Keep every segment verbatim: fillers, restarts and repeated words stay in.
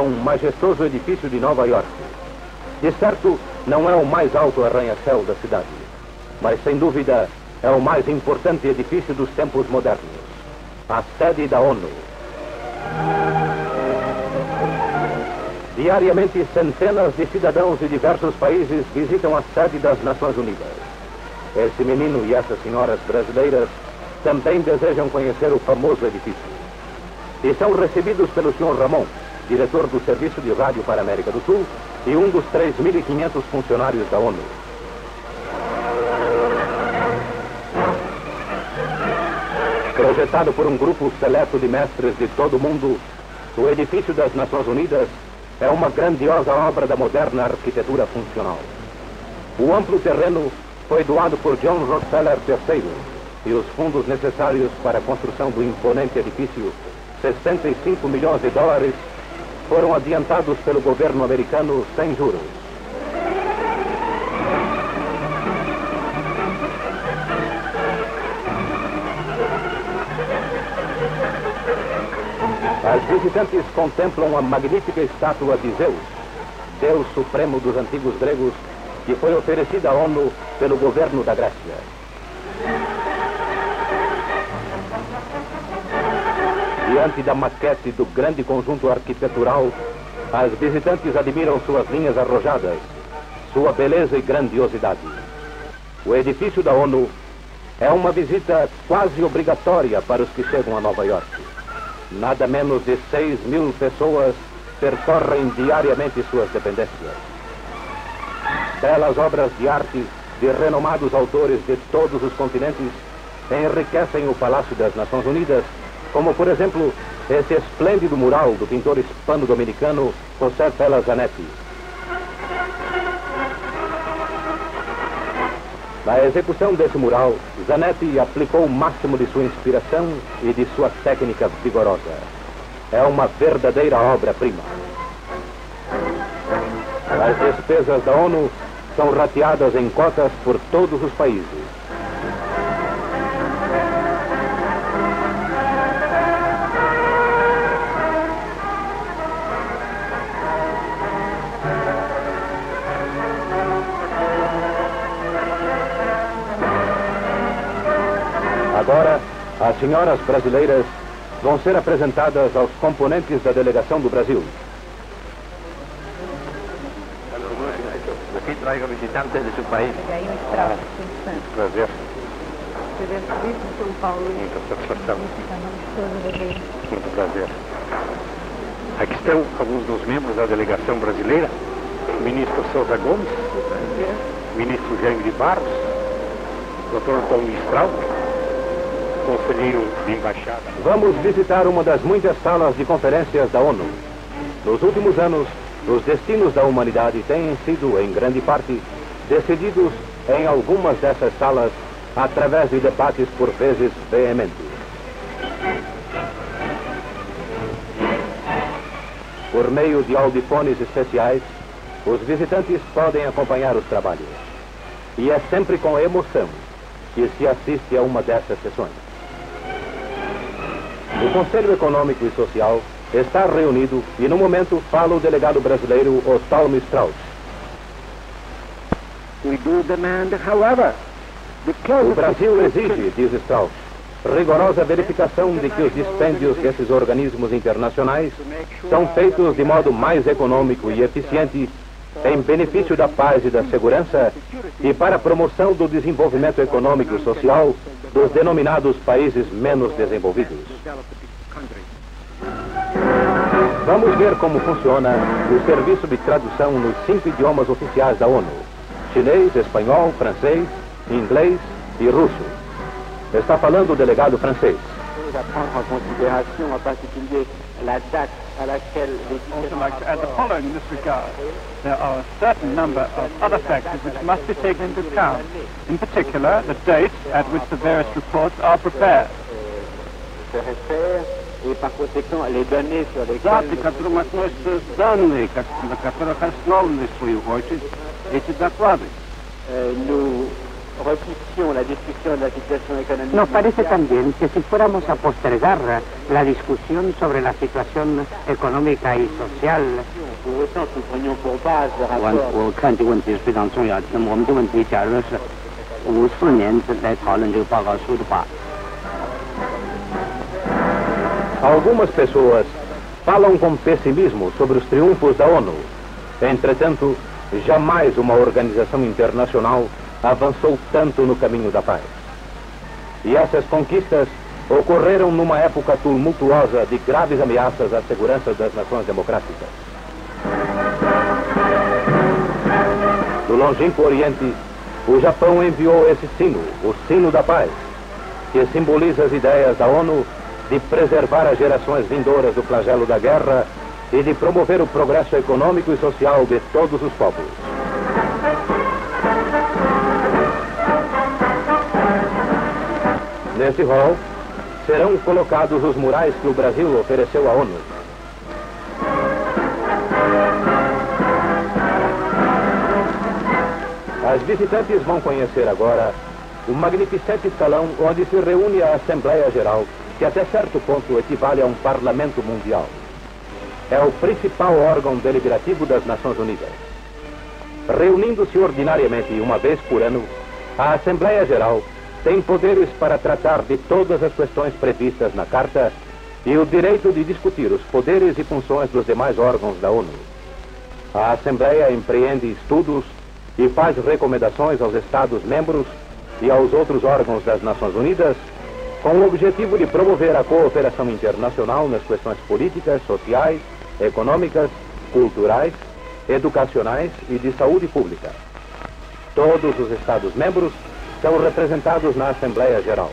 um majestoso edifício de Nova York. De certo, não é o mais alto arranha-céu da cidade, mas sem dúvida é o mais importante edifício dos tempos modernos, a sede da ONU. Diariamente, centenas de cidadãos de diversos países visitam a sede das Nações Unidas. Esse menino e essas senhoras brasileiras também desejam conhecer o famoso edifício. E são recebidos pelo senhor Ramon, diretor do Serviço de Rádio para a América do Sul e um dos três mil e quinhentos funcionários da ONU. Projetado por um grupo seleto de mestres de todo o mundo, o edifício das Nações Unidas é uma grandiosa obra da moderna arquitetura funcional. O amplo terreno foi doado por John Rockefeller terceiro e os fundos necessários para a construção do imponente edifício, sessenta e cinco milhões de dólares, foram adiantados pelo governo americano sem juros. As visitantes contemplam a magnífica estátua de Zeus, Deus supremo dos antigos gregos, que foi oferecida à ONU pelo governo da Grécia. Diante da maquete do grande conjunto arquitetural, as visitantes admiram suas linhas arrojadas, sua beleza e grandiosidade. O edifício da ONU é uma visita quase obrigatória para os que chegam a Nova York. Nada menos de seis mil pessoas percorrem diariamente suas dependências. Belas obras de arte de renomados autores de todos os continentes enriquecem o Palácio das Nações Unidas, como, por exemplo, esse esplêndido mural do pintor hispano-dominicano José Fela Zanetti. Na execução desse mural, Zanetti aplicou o máximo de sua inspiração e de sua técnica vigorosa. É uma verdadeira obra-prima. As despesas da ONU são rateadas em cotas por todos os países. Agora, as senhoras brasileiras vão ser apresentadas aos componentes da delegação do Brasil. Aqui traga visitantes de seu país. Prazer. Muita satisfação. Muito prazer. Aqui estão alguns dos membros da delegação brasileira. O ministro Souza Gomes, o ministro Jaime de Barros, o doutor Tom Mistral, conselheiro de embaixada. Vamos visitar uma das muitas salas de conferências da ONU. Nos últimos anos, os destinos da humanidade têm sido, em grande parte, decididos em algumas dessas salas através de debates por vezes veementes. Por meio de audifones especiais, os visitantes podem acompanhar os trabalhos. E é sempre com emoção que se assiste a uma dessas sessões. O Conselho Econômico e Social está reunido e, no momento, fala o delegado brasileiro Ostaldo Strauss. We do demand, however, the O Brasil exige, diz Strauss, rigorosa verificação de que os dispêndios desses organismos internacionais são feitos de modo mais econômico e eficiente em benefício da paz e da segurança e para a promoção do desenvolvimento econômico e social dos denominados países menos desenvolvidos. Vamos ver como funciona o serviço de tradução nos cinco idiomas oficiais da ONU: chinês, espanhol, francês, inglês e russo. Está falando o delegado francês. Also like to add the following in this regard. There are a certain number of other factors which must be taken into account. In particular, the date at which the various reports are prepared. Даты, которым относятся данные, на которых основаны, в свою очередь, эти доклады. Nos parece también que si fuéramos a postergar la discusión sobre la situación económica y social, 我我看这个问题是非常重要的。那么我们这个问题，假如是五四年来讨论这个报告书的话， Algumas pessoas falam com pessimismo sobre os triunfos da ONU. Entretanto, jamais uma organização internacional avançou tanto no caminho da paz. E essas conquistas ocorreram numa época tumultuosa de graves ameaças à segurança das nações democráticas. Do longínquo Oriente, o Japão enviou esse sino, o sino da paz, que simboliza as ideias da ONU de preservar as gerações vindouras do flagelo da guerra e de promover o progresso econômico e social de todos os povos. Nesse hall serão colocados os murais que o Brasil ofereceu à ONU. As visitantes vão conhecer agora o magnificente salão onde se reúne a Assembleia Geral, que até certo ponto equivale a um parlamento mundial. É o principal órgão deliberativo das Nações Unidas. Reunindo-se ordinariamente uma vez por ano, a Assembleia Geral tem poderes para tratar de todas as questões previstas na Carta e o direito de discutir os poderes e funções dos demais órgãos da ONU. A Assembleia empreende estudos e faz recomendações aos Estados-membros e aos outros órgãos das Nações Unidas com o objetivo de promover a cooperação internacional nas questões políticas, sociais, econômicas, culturais, educacionais e de saúde pública. Todos os Estados-membros são representados na Assembleia Geral.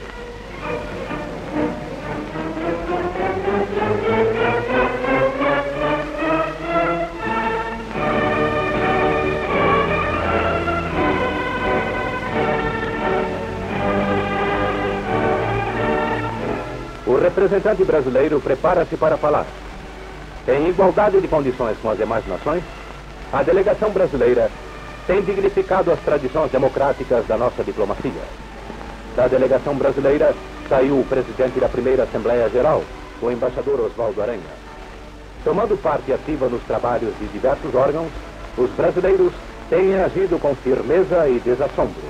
O representante brasileiro prepara-se para falar. Em igualdade de condições com as demais nações, a delegação brasileira tem dignificado as tradições democráticas da nossa diplomacia. Da delegação brasileira saiu o presidente da primeira Assembleia Geral, o embaixador Oswaldo Aranha. Tomando parte ativa nos trabalhos de diversos órgãos, os brasileiros têm agido com firmeza e desassombro.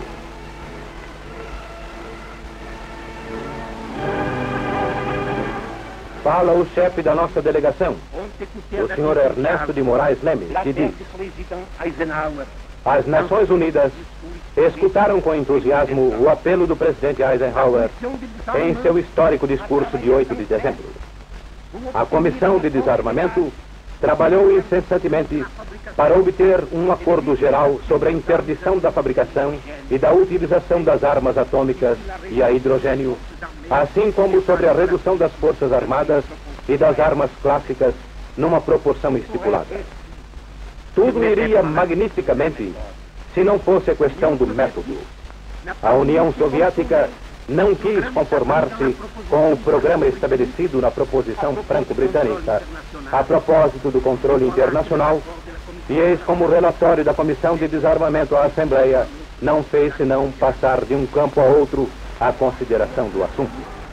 Fala o chefe da nossa delegação, o senhor Ernesto de Moraes Lemes, que diz: as Nações Unidas escutaram com entusiasmo o apelo do presidente Eisenhower em seu histórico discurso de oito de dezembro. A Comissão de Desarmamento trabalhou incessantemente para obter um acordo geral sobre a interdição da fabricação e da utilização das armas atômicas e a hidrogênio, assim como sobre a redução das forças armadas e das armas clássicas numa proporção estipulada. Tudo iria magnificamente se não fosse a questão do método. A União Soviética não quis conformar-se com o programa estabelecido na proposição franco-britânica a propósito do controle internacional, e eis como o relatório da Comissão de Desarmamento à Assembleia não fez senão passar de um campo a outro a consideração do assunto.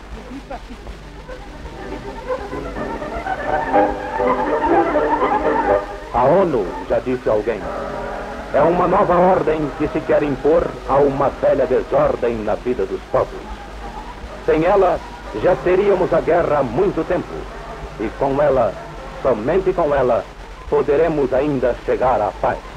A ONU, já disse alguém, é uma nova ordem que se quer impor a uma velha desordem na vida dos povos. Sem ela, já teríamos a guerra há muito tempo. E com ela, somente com ela, poderemos ainda chegar à paz.